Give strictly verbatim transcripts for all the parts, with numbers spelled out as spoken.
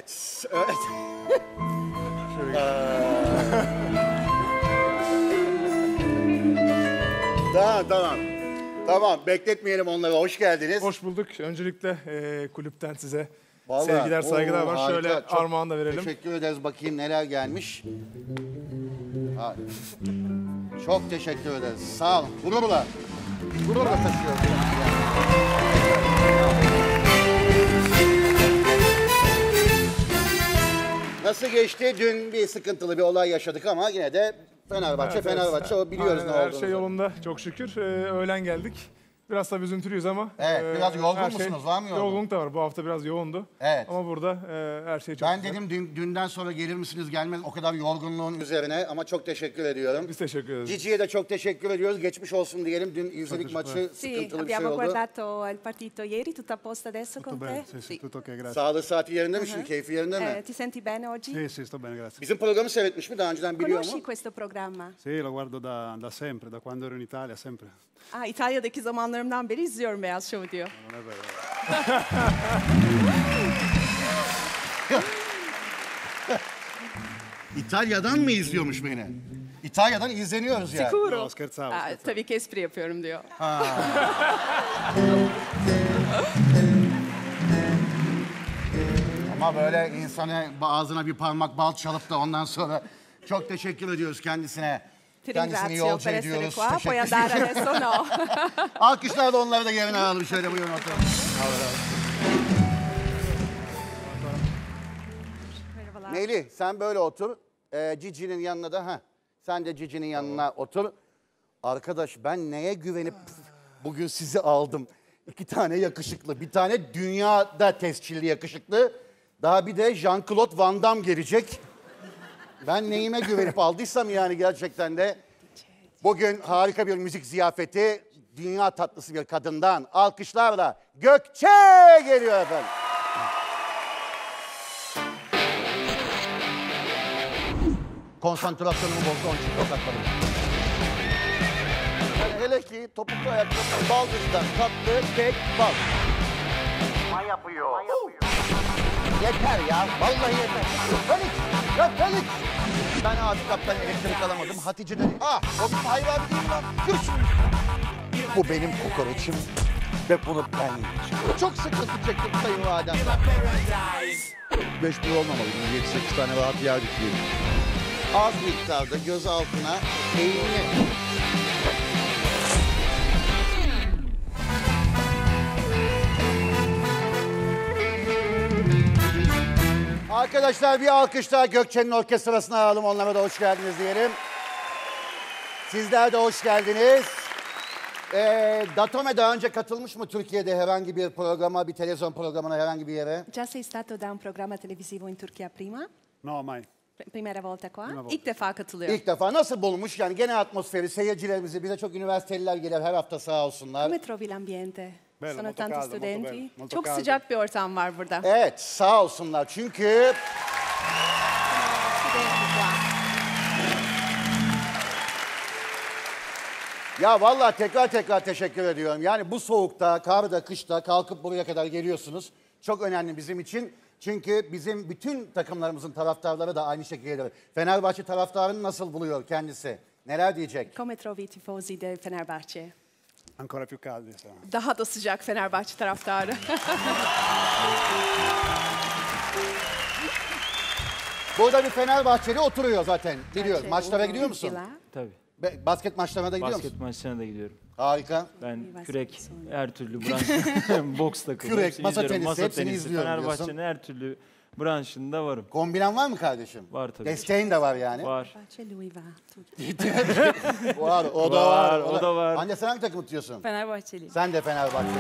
Evet. Evet. Tamam tamam. Tamam bekletmeyelim onları. Hoş geldiniz. Hoş bulduk. Öncelikle e, kulüpten size Vallahi, sevgiler, saygılar oo, var. harika. Şöyle Çok armağan da verelim. Teşekkür ederiz. Bakayım neler gelmiş. Ha. Çok teşekkür ederiz. Sağ olun. Gururla. Gururla taşıyoruz. Nasıl geçti? Dün bir sıkıntılı bir olay yaşadık ama yine de Fenerbahçe, Evet, evet. Fenerbahçe o biliyoruz Aynen, ne her olduğunu. şey yolunda çok şükür. E, öğlen geldik. Biraz da üzüntülüyüz ama. Evet, biraz yorgun her şey- musunuz? Var mı yorgun? Yorgunluk da var. Bu hafta biraz yoğundu. Evet. Ama burada e, her şey çok Ben güzel. dedim dün, dünden sonra gelir misiniz gelmez o kadar yorgunluğun üzerine ama çok teşekkür ediyorum. Biz teşekkür ederiz. Cici'ye de çok teşekkür ediyoruz. Geçmiş olsun diyelim. Dün izledik maçı, Sì, sıkıntılı bir şey abbiamo oldu. guardato il partito ieri, tutto a posto adesso Tutto con te? bene, sì, sì, tutto ok, grazie. Sağlığı saati yerinde mi şimdi? Keyfi yerinde mi? Eh, ti senti bene oggi? Sì, sì, sto bene, grazie. Bizim programı seyretmiş mi? Daha önceden biliyor mu? Conosci questo programma? Sì, lo guardo da, da sempre, da quando ero in Italia, sempre. Ah, İtalya'daki zamanlarımdan beri izliyorum Beyaz Şov'u diyor. Non è vero. İtalya'dan mı izliyormuş beni? İtalya'dan izleniyoruz yani. Sicuro? No, scherzavo, Aa, scherzavo. tabii ki espri yapıyorum diyor. Ama böyle insana ağzına bir parmak bal çalıp da ondan sonra çok teşekkür ediyoruz kendisine. Ti Kendisini ringrazio yolcu per essere ediyoruz. qua, puoi Teşekkür andare ediyoruz. adesso no. Alkışlarla onları da yerine alalım. Şöyle buyurun oturun. Merhabalar. Melih sen böyle otur. Ee, Cici'nin yanına da ha. Sen de Cici'nin yanına otur. Arkadaş ben neye güvenip bugün sizi aldım? İki tane yakışıklı. Bir tane dünyada tescilli yakışıklı. Daha bir de Jean-Claude Van Damme gelecek. Ben neyime güvenip aldıysam yani gerçekten de. Bugün harika bir müzik ziyafeti. Dünya tatlısı bir kadından alkışlarla Gökçe geliyor efendim. Konsantrasyonumu bozdu onun için tokatladım. Yani hele ki topuklu ayakkabı baldızdan tatlı kek bal. Ma yapıyor. Yeter ya, vallahi yeter. Felix, ya Felix. Ben abi kaptan elektrik alamadım. Hatice dedi, ah o bizim Hayri abi değil lan. Gör şunu. Bu benim kokoreçim ve bunu ben yiyeceğim. Çok sıkıntı çektim kayınvalidemden. Beş bir olmamalıydı. Yedi sekiz tane rahat yerdik diyelim. Az miktarda göz altına eğimli. Arkadaşlar bir alkış daha Gökçe'nin orkestrasına alalım. Onlara da hoş geldiniz diyelim. Sizler de hoş geldiniz. Ee, Datome daha önce katılmış mı Türkiye'de herhangi bir programa, bir televizyon programına, herhangi bir yere? Già sei stato da un programma televisivo in Turchia prima? No, mai. Primera volta qua? Prima volta. İlk defa katılıyor. İlk defa nasıl bulmuş? Yani genel atmosferi, seyircilerimizi, bize çok üniversiteliler gelir her hafta sağ olsunlar. Come trovi l'ambiente? Bello, Sono molto tanti caldo, molto studenti? bello, molto Çok caldo. sıcak bir ortam var burada. Evet sağ olsunlar çünkü Studenti qua. ya vallahi tekrar tekrar teşekkür ediyorum. Yani bu soğukta, karda, kışta kalkıp buraya kadar geliyorsunuz. Çok önemli bizim için. Çünkü bizim bütün takımlarımızın taraftarları da aynı şekilde gelir. Fenerbahçe taraftarını nasıl buluyor kendisi? Neler diyecek? Come trovi i tifosi del Fenerbahçe? Ancora più caldi. Insomma. Daha da sıcak Fenerbahçe taraftarı. Burada bir Fenerbahçeli oturuyor zaten. Biliyoruz. Maçlara gidiyor musun? Villa. Tabii. Be- Basket maçlarına da gidiyor Basket musun? maçlarına da gidiyorum. Harika. Ben basket kürek, sonra. her türlü branş, boks takımı. Kürek, hepsini masa izliyorum. tenisi, hepsini izliyorum Fenerbahçe'nin diyorsun. her türlü branşında varım. Kombinen var mı kardeşim? Var tabii. Desteğin de var yani. Var. Fenerbahçe lui va. Var, o da Var, var. o da var. Anne sen hangi takımı tutuyorsun? Fenerbahçeli. Sen de Fenerbahçelisin.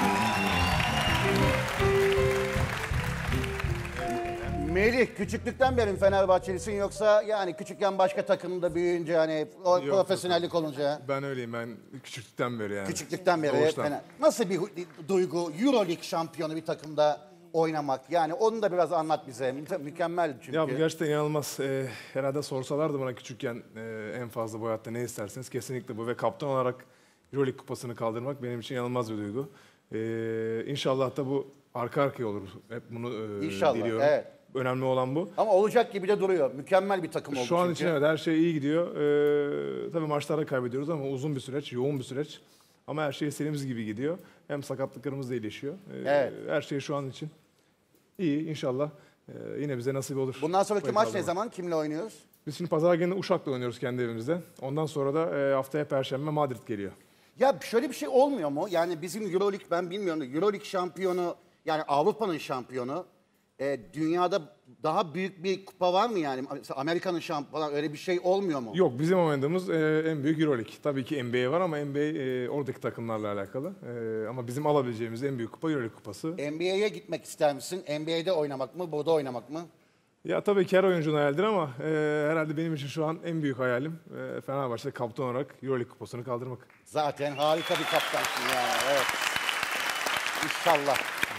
Melih, küçüklükten beri mi Fenerbahçelisin yoksa yani küçükken başka takımda büyüyünce hani o Yok, profesyonellik olunca Ben öyleyim. Ben küçüklükten beri yani. küçüklükten beri Doğuştan. Fener. Nasıl bir hu- duygu Euroleague şampiyonu bir takımda oynamak? Yani onu da biraz anlat bize. Mü- Mükemmel çünkü. Ya bu gerçekten inanılmaz. Ee, herhalde sorsalardı bana küçükken e, en fazla bu hayatta ne isterseniz kesinlikle bu. Ve kaptan olarak Euroleague kupasını kaldırmak benim için inanılmaz bir duygu. Ee, inşallah da bu arka arkaya olur. Hep bunu e, İnşallah, diliyorum. evet. önemli olan bu. Ama olacak gibi de duruyor. Mükemmel bir takım oldu Şu an çünkü. için evet her şey iyi gidiyor. Ee, tabii maçlarda kaybediyoruz ama uzun bir süreç, yoğun bir süreç. Ama her şey istediğimiz gibi gidiyor. Hem sakatlıklarımız da iyileşiyor. Ee, Evet. Her şey şu an için iyi inşallah. Ee, yine bize nasip olur. Bundan sonraki Burayı maç ne kaldırmak. zaman? Kimle oynuyoruz? Biz şimdi pazar günü Uşak'la oynuyoruz kendi evimizde. Ondan sonra da e, haftaya Perşembe Madrid geliyor. Ya şöyle bir şey olmuyor mu? Yani bizim Euroleague, ben bilmiyorum da Euroleague şampiyonu, yani Avrupa'nın şampiyonu, e, dünyada daha büyük bir kupa var mı yani? Mesela Amerika'nın şampiyonu, öyle bir şey olmuyor mu? Yok, bizim oynadığımız e, en büyük Euroleague. Tabii ki N B A var ama N B A e, oradaki takımlarla alakalı. E, ama bizim alabileceğimiz en büyük kupa Euroleague kupası. N B A'ye gitmek ister misin? N B A'de oynamak mı, burada oynamak mı? Ya tabii ki her oyuncunun hayaldir ama e, herhalde benim için şu an en büyük hayalim e, Fenerbahçe'de kaptan olarak Euroleague kupasını kaldırmak. Zaten harika bir kaptansın yani, evet. İnşallah.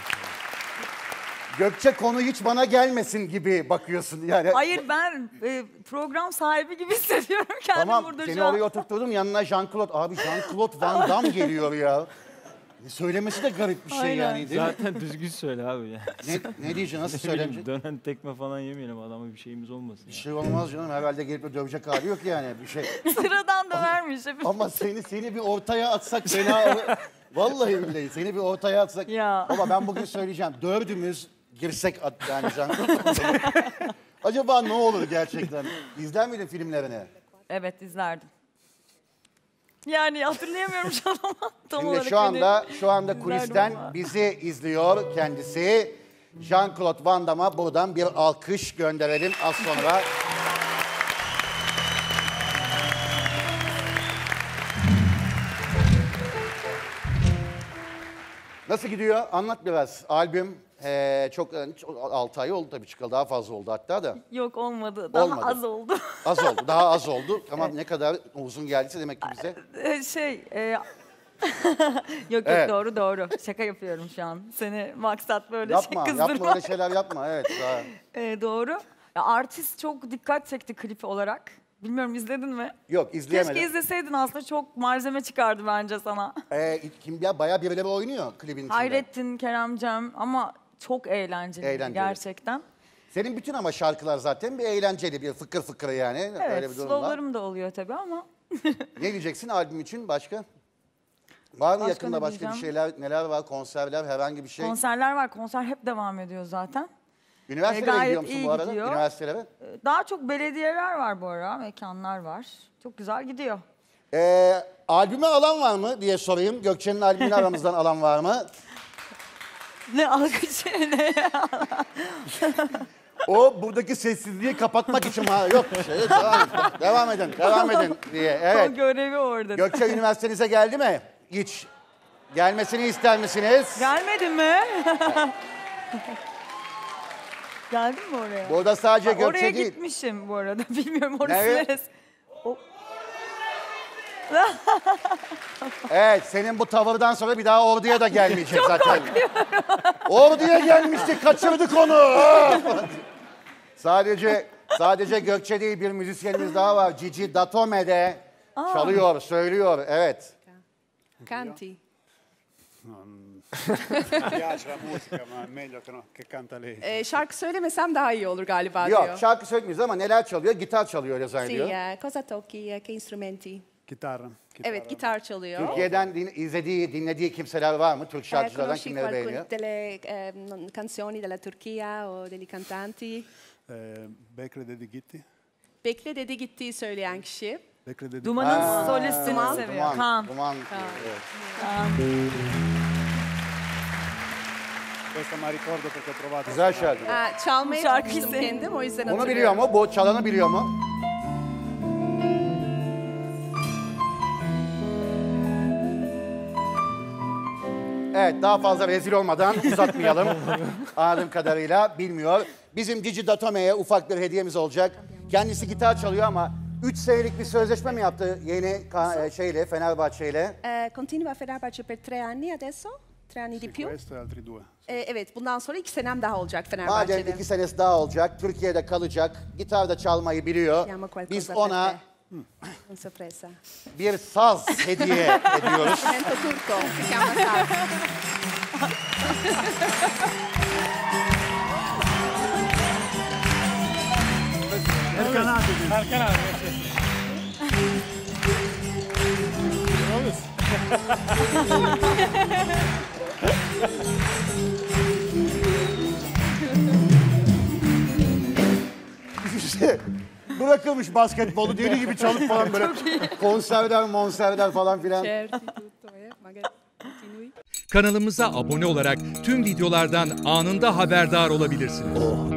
Gökçe, konu hiç bana gelmesin gibi bakıyorsun yani. Hayır, ben e, program sahibi gibi hissediyorum kendimi Tamam, burada seni şu an. oraya oturtturdum, yanına Jean-Claude. Abi Jean-Claude Van Damme geliyor ya. Söylemesi de garip bir şey Aynen. yani, değil mi? Zaten düzgün söyle abi ya. Ne, ne diyeceksin, nasıl Ne bileyim, söylemeyeceksin? dönen tekme falan yemeyelim, adama bir şeyimiz olmasın. Bir Ya. şey olmaz canım, herhalde gelip de dövecek hali yok yani bir şey. Sıradan dönermiş hepimiz. Ama seni seni bir ortaya atsak fena olur. Vallahi billahi seni bir ortaya atsak. Ya. Baba ben bugün söyleyeceğim, dördümüz girsek at, yani Jean-Claude. Acaba ne olur gerçekten? İzler miydin filmlerini? Evet, izlerdim. Yani hatırlayamıyorum şu an ama tam Şimdi olarak. şu anda şu anda izlerdim kulisten ama. bizi izliyor kendisi. Jean-Claude Van Damme'a buradan bir alkış gönderelim az sonra. Nasıl gidiyor? Anlat biraz. Albüm eee, çok altı ay oldu tabii, çıkalı daha fazla oldu hatta da. Yok, olmadı. Daha Olmadı. az oldu. Az oldu, daha az oldu. Tamam, ne kadar uzun geldiyse demek ki bize. E, şey, e, yok yok Evet. doğru doğru. Şaka yapıyorum şu an. Seni maksat böyle Yapma, şey yapma kızdırmak. öyle şeyler yapma. Evet, daha. E, doğru. Ya, artist çok dikkat çekti klip olarak. Bilmiyorum, izledin mi? Yok, izleyemedim. Keşke izleseydin, aslında çok malzeme çıkardı bence sana. Ee, kim ya, bayağı birileri oynuyor klibin içinde. Hayrettin, Kerem Cem ama çok eğlenceli Eğlenceli. gerçekten. Senin bütün ama şarkılar zaten bir eğlenceli, bir fıkır fıkır yani. Öyle Evet, bir durum var. slowlarım da oluyor tabii ama. Ne diyeceksin albüm için başka? Var mı Başka yakında ne başka bir diyeceğim? şeyler, neler var, konserler, herhangi bir şey? Konserler var, konser hep devam ediyor zaten. Üniversitelere E, gayet gidiyor musun iyi bu arada? gidiyor. Üniversitelere. Ee, Daha çok belediyeler var bu ara, mekanlar var. Çok güzel gidiyor. Ee, albüme alan var mı diye sorayım. Gökçe'nin albümünü aramızdan alan var mı? Ne alkışı ne ya? O buradaki sessizliği kapatmak için ha, yok bir şey. Devam edin, devam edin, devam edin diye. O Evet. görevi orada. Gökçe üniversitenize geldi mi? Hiç. Gelmesini ister misiniz? Gelmedin mi? Geldin mi oraya? Burada sadece Bak, Gökçe oraya değil. gitmişim bu arada. Bilmiyorum orası Nereye? neresi. O... Evet, senin bu tavırdan sonra bir daha orduya da gelmeyecek zaten. Orduya gelmiştik, kaçırdık onu. sadece sadece Gökçe değil, bir müzisyenimiz daha var. Cici Datome çalıyor, söylüyor. Evet. Canti. Mi piace la musica, ma è meglio che, no, che canta lei. Ee, şarkı söylemesem daha iyi olur galiba Yok, diyor. şarkı söylemiyoruz ama neler çalıyor? Gitar çalıyor öyle Sì, zannediyor. eh, cosa tocchi? Eh, Che instrumenti? Chitarra. chitarra. Evet, gitar çalıyor. Türkiye'den din- izlediği, dinlediği kimseler var mı? Türk Eh, şarkıcılardan conosci kimleri qualcun- beğeniyor? delle eh, non- canzoni della Turchia o degli cantanti? Eh, Bekle dedi gitti. Bekle dedi gittiği söyleyen kişi. Bekle dedi. Duman'ın Ha, solistini Duman, seviyor. Duman, Kaan. Duman. Evet. Questa mi ricordo perché ho provato. a Güzel suonare. şarkı. Ha, çalmaya Bu şarkıyı çalıştım seviyorum. kendim, o yüzden Bunu hatırlıyorum. biliyor mu? Bu çalanı biliyor mu? Evet, daha fazla rezil olmadan uzatmayalım. Anladığım kadarıyla bilmiyor. Bizim Cici Datome'ye ufak bir hediyemiz olacak. Kendisi gitar çalıyor ama üç senelik bir sözleşme mi yaptı yeni ka- e, şeyle, Fenerbahçe'yle? Eh, continua a Fenerbahçe per tre anni adesso? Tre anni di più? Questo e altri due. Eh, evet, bundan sonra iki senem daha olacak Madem Fenerbahçe'de. iki senesi daha olacak, Türkiye'de kalacak, gitar da çalmayı biliyor. Chiama qualcosa Biz per ona te. Una sorpresa. bir saz hediye ediyoruz. Strumento turco, si chiama saz. Erkan abi. Erkan abi. İşte bırakılmış basketbolu deli gibi çalıp falan böyle konserler monserler falan filan. Certo, tutto, eh? Magari continui. Kanalımıza abone olarak tüm videolardan anında haberdar olabilirsiniz.